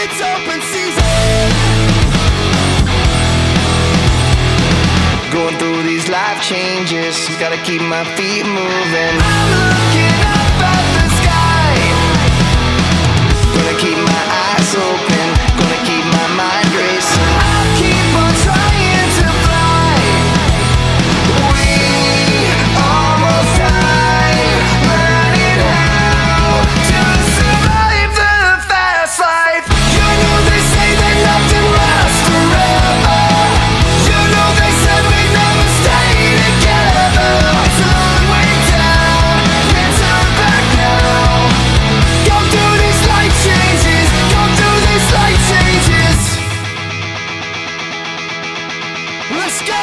it's open season. Going through these life changes, gotta keep my feet moving. I'm looking up at the sky, gonna keep my eyes open, gonna keep my mind racing. I'll keep on trying to fly. We almost died, learning how to survive the fast life. You know they say that nothing lasts forever. You know they said we'd never stay together. It's a long way down, can't turn back now. Go through these life changes, go through these life changes. Let's go!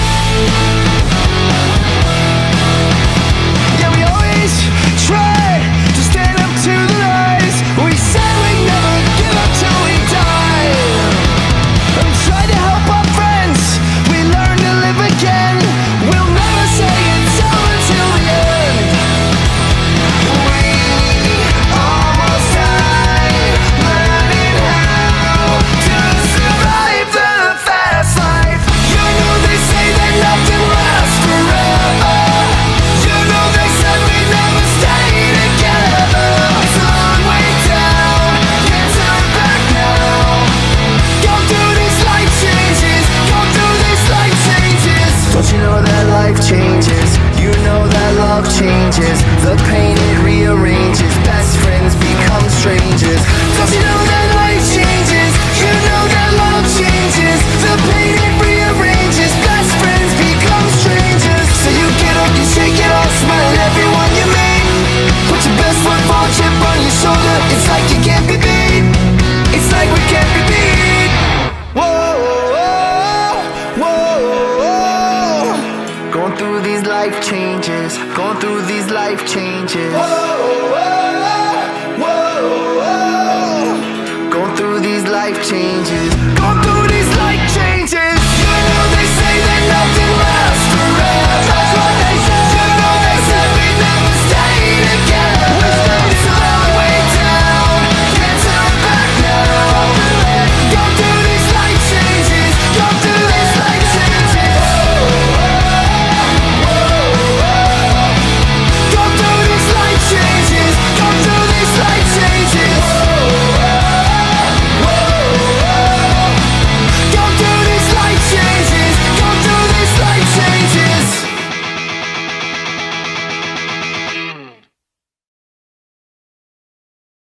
Yeah, we always try to stand up to the lies. We said we'd never give up till we die. And we tried to help our friends, we learned to live again. We'll never say it's over till the end. We almost died, learning how to survive the fast life. You know they say that nothing lasts forever. You know they said we'd never stay together. It's a long way down, can't turn back now. Go through these life changes, go through these life changes. Don't you know that life changes? You know that love changes. The pain it rearranges. Best friends become strangers. Don't you know that life changes? You know that love changes. The pain it rearranges. Best friends become strangers. So you get up, you shake it off, smile at everyone you meet. Put your best foot forward, chip on your shoulder. It's like you can't be beat. It's like we can't be beat. Whoa, whoa, whoa. Going through these life changes, going through these life changes. Whoa, whoa, whoa, whoa. Going through these life changes.